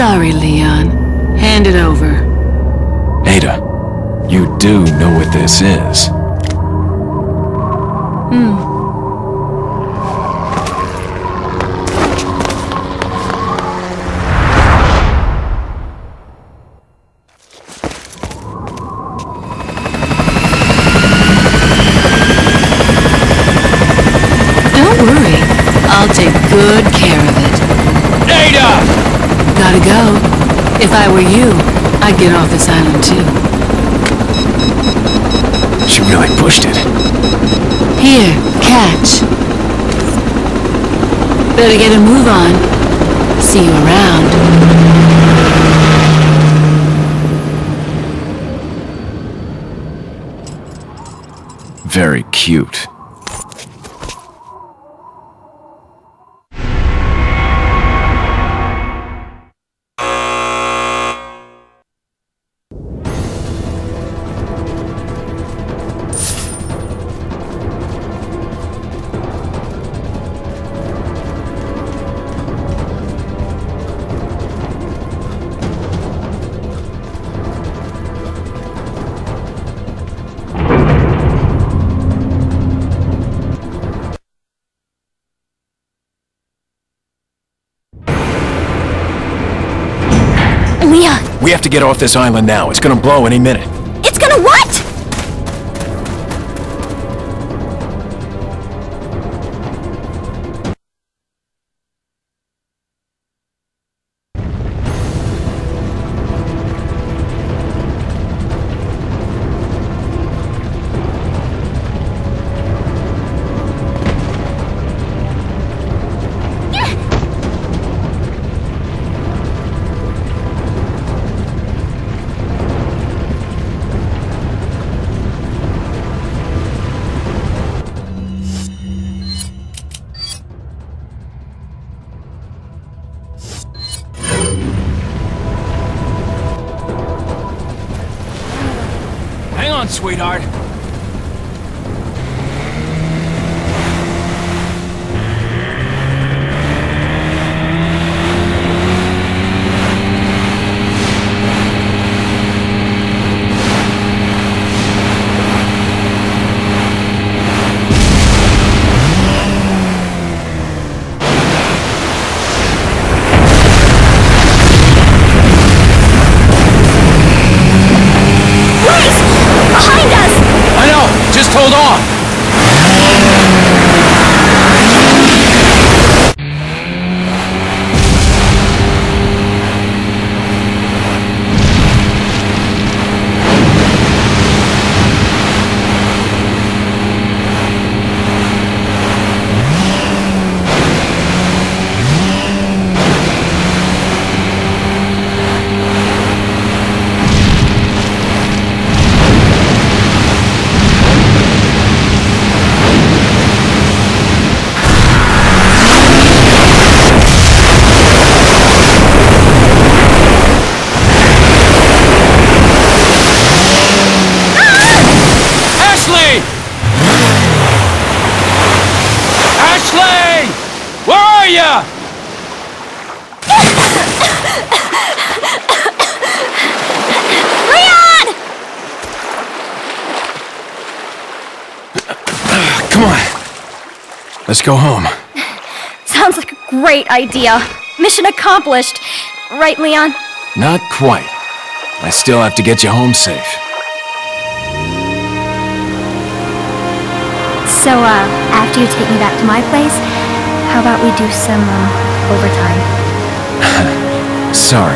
Sorry, Leon. Hand it over. Ada, you do know what this is. Don't worry. I'll take good care of it. Ada! Gotta go. If I were you, I'd get off this island too. She really pushed it. Here, catch. Better get a move on. See you around. Very cute. Leon, We have to get off this island now. It's gonna blow any minute. it's gonna what? Hang on, sweetheart. Behind us! I know! Just hold on! Ashley! Ashley! Where are ya? Leon! Come on. Let's go home. Sounds like a great idea. Mission accomplished. Right, Leon? Not quite. I still have to get you home safe. So, after you take me back to my place, how about we do some, overtime? Sorry.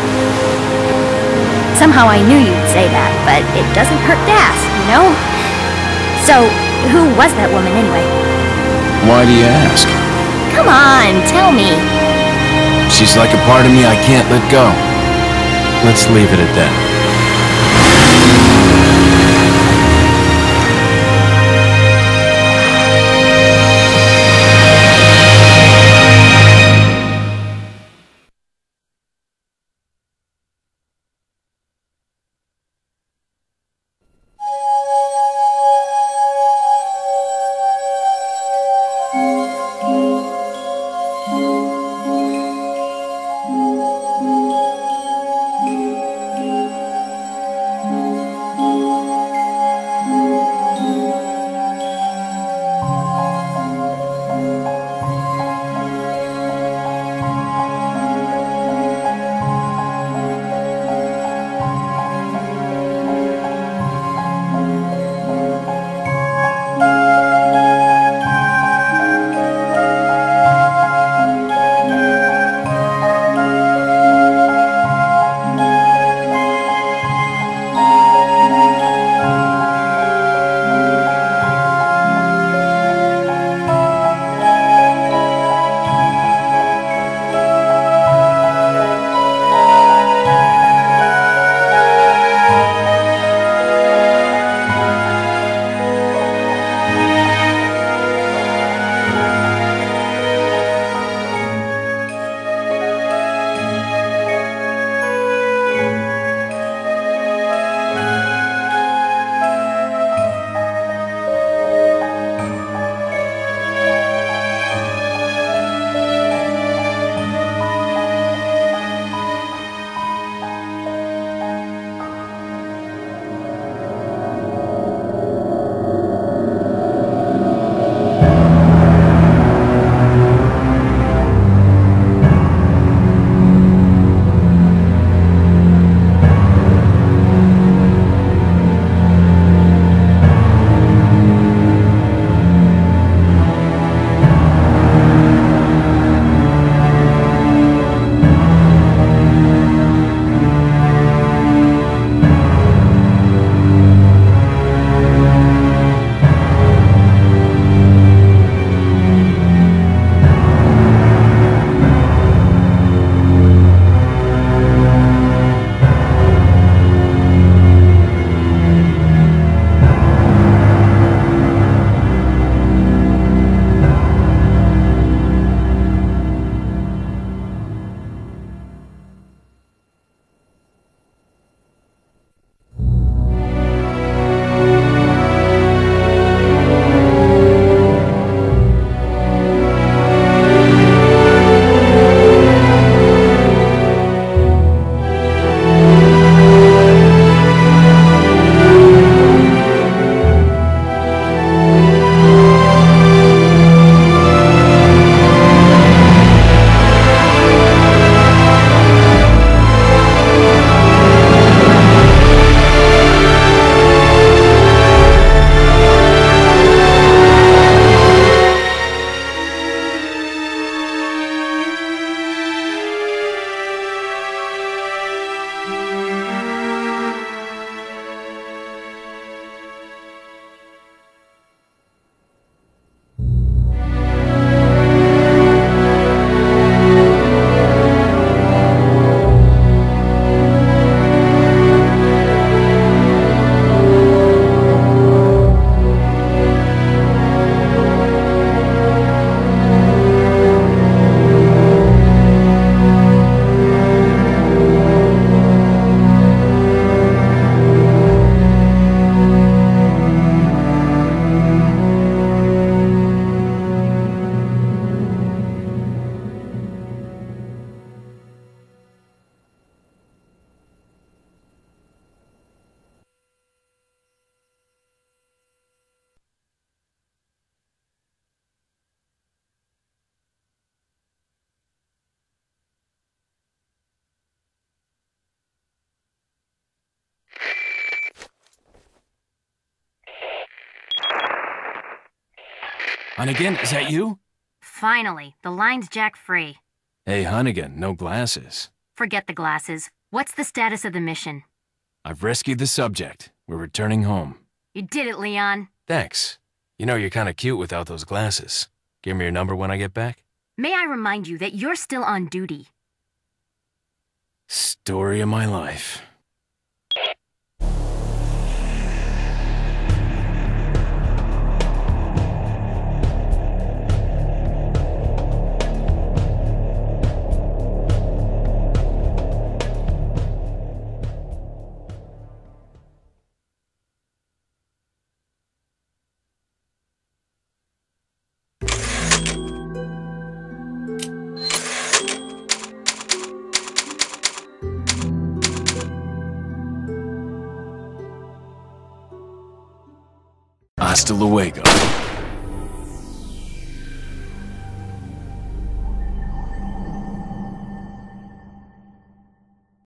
Somehow I knew you'd say that, but it doesn't hurt to ask, you know? So, who was that woman anyway? Why do you ask? Come on, tell me. She's like a part of me I can't let go. Let's leave it at that. Hunnigan, is that you? Finally, the line's jack free. Hey, Hunnigan, no glasses. Forget the glasses. What's the status of the mission? I've rescued the subject. We're returning home. You did it, Leon. Thanks. You know, you're kinda cute without those glasses. Give me your number when I get back. May I remind you that you're still on duty. Story of my life. Hasta luego.